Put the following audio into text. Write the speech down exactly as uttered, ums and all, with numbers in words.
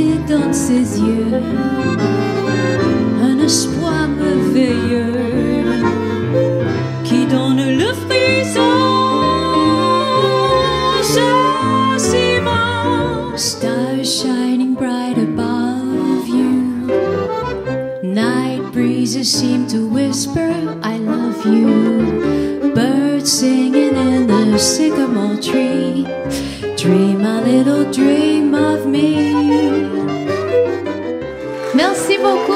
et dans ses yeux un espoir merveilleux qui donne le frisson. Just immense, stars shining bright above you. Night breezes seem to whisper, I love you. Birds singing in the sycamore tree. Dream a little dream of me. Merci beaucoup.